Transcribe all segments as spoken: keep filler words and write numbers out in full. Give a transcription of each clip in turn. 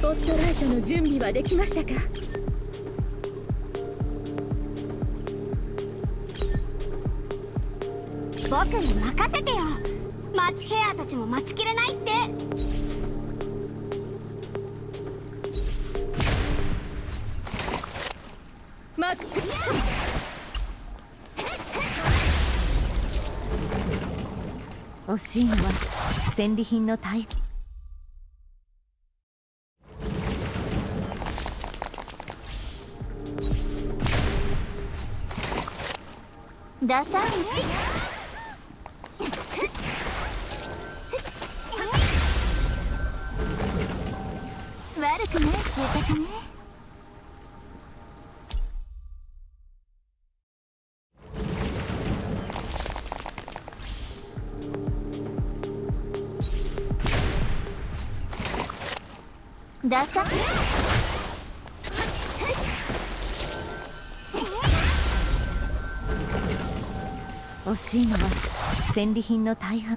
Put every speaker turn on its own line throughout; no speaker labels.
ポットライトの準備はできましたか？
僕に任せてよ。マッチヘアたちも待ちきれないって。
マック
惜しいのは戦利品の大ダサい悪くない収穫ね。ダサ惜しいのは戦利品の大半。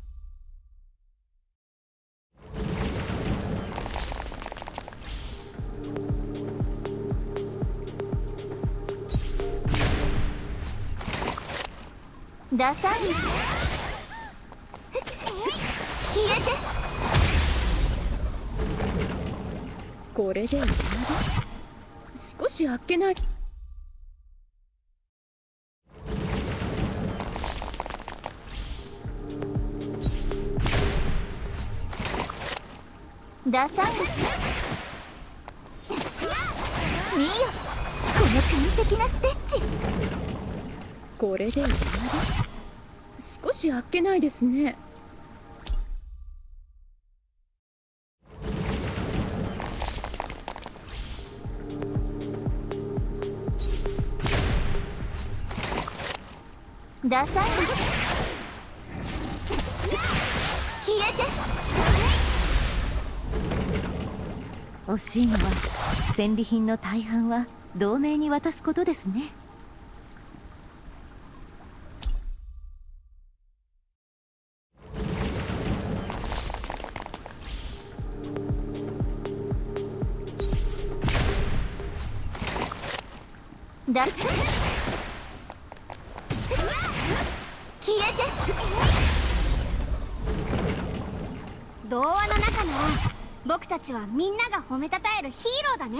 ダサい消えて。
これで終わり？少しあっけない。
ダサい見よこの完璧なステッチ。
これで終わり？少しあっけないですね。
ダサい消えて。惜しいのは戦利品の大半は同盟に渡すことですね。だ消えて。
童話の中なら僕たちはみんなが褒めたたえるヒーローだね。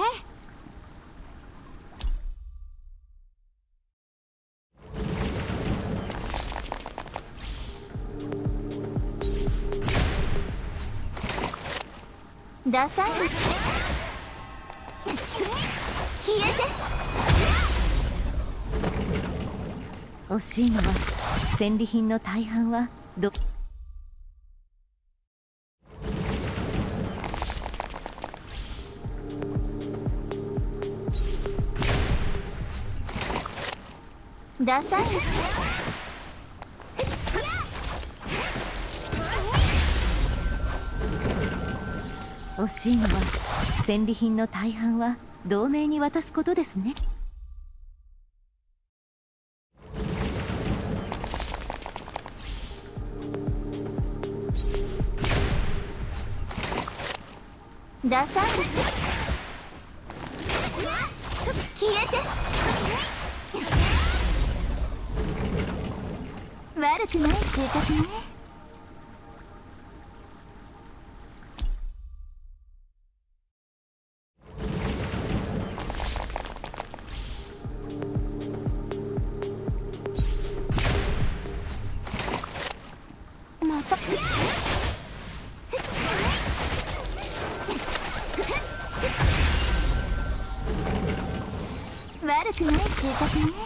ダサい消えて。惜しいのは戦利品の大半はどダサい惜しいのは戦利品の大半は同盟に渡すことですね。ダサい消えて。悪くない収穫ね。また悪くない収穫ね。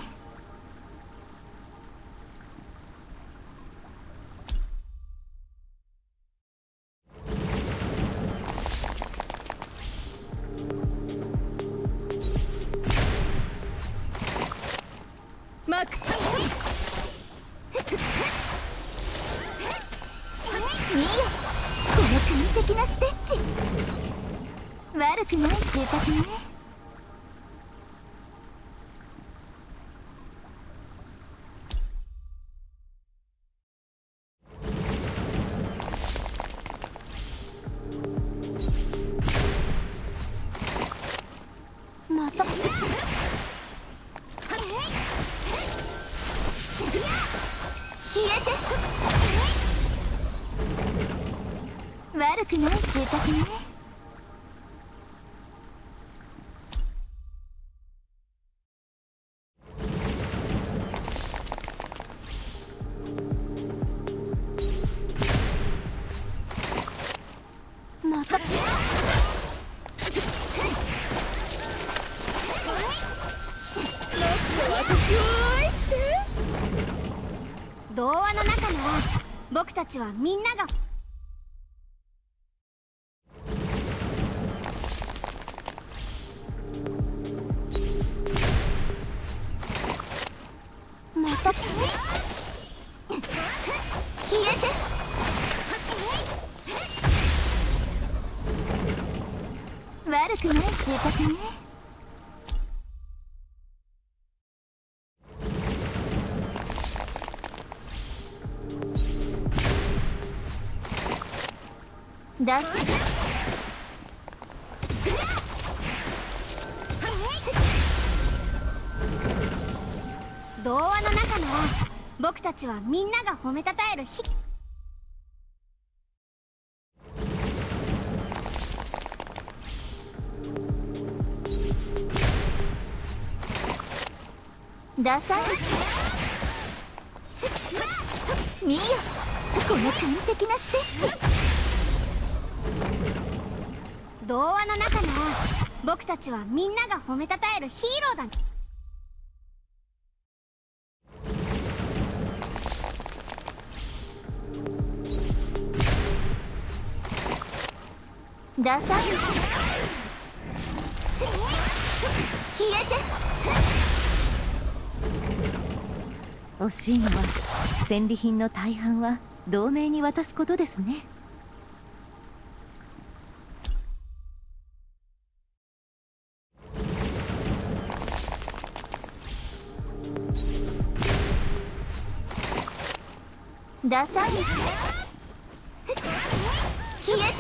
マック
いいよこの完璧なステッチ。悪くない収穫ね。 覚ね。また
私を愛して。
童話の中なら僕たちはみんなが
また消えて。悪くない収穫ね。だ
童話の中なら僕たちはみんなが褒めたたえる日
ダサい。見よこの完璧なステッチ。
童話の中なら僕たちはみんなが褒めたたえるヒーローだ。
ダサい。消えて。惜しいのは戦利品の大半は同盟に渡すことですね。ダサい。消えて。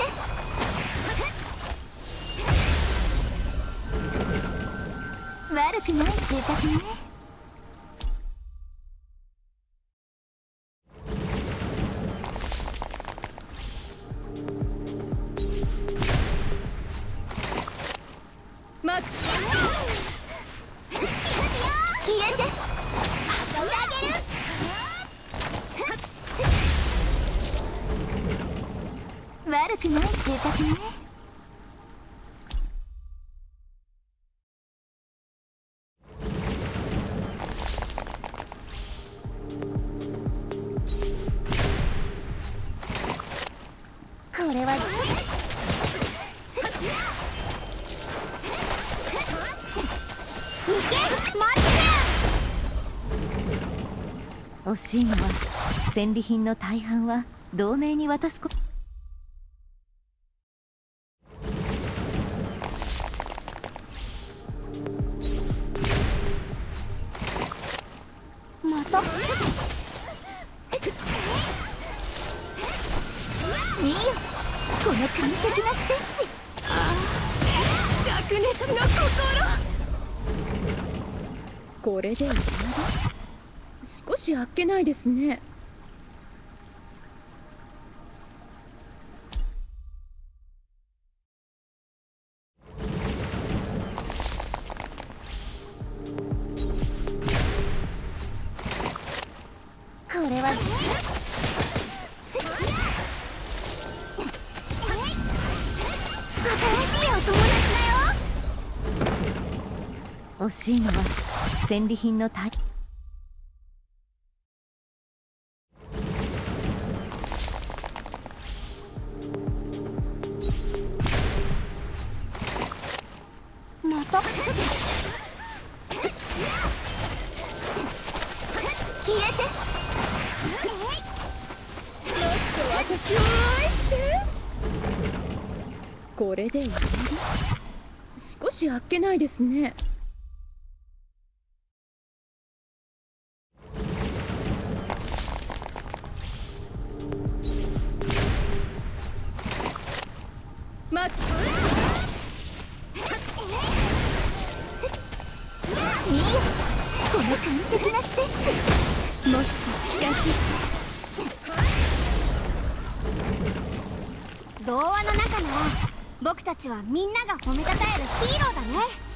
悪くない収穫ね。
待つ。
消えて。
遊んであげる。
悪くない収穫ね。これは
行け待
惜しいのは戦利品の大半は同盟に渡すこと。また見よこの完璧なステッチ。
灼熱の心。これで終わり。少しあっけないですね。
これは
新しいお友達だよ。
惜しいのは戦利品の大また消えて。
私を愛して。これで終わり。少しあっけないですね。待つ。
見よこの完璧なステッチ。
もっと近づいて。
童話の中なら僕たちはみんなが褒めたたえるヒーローだね。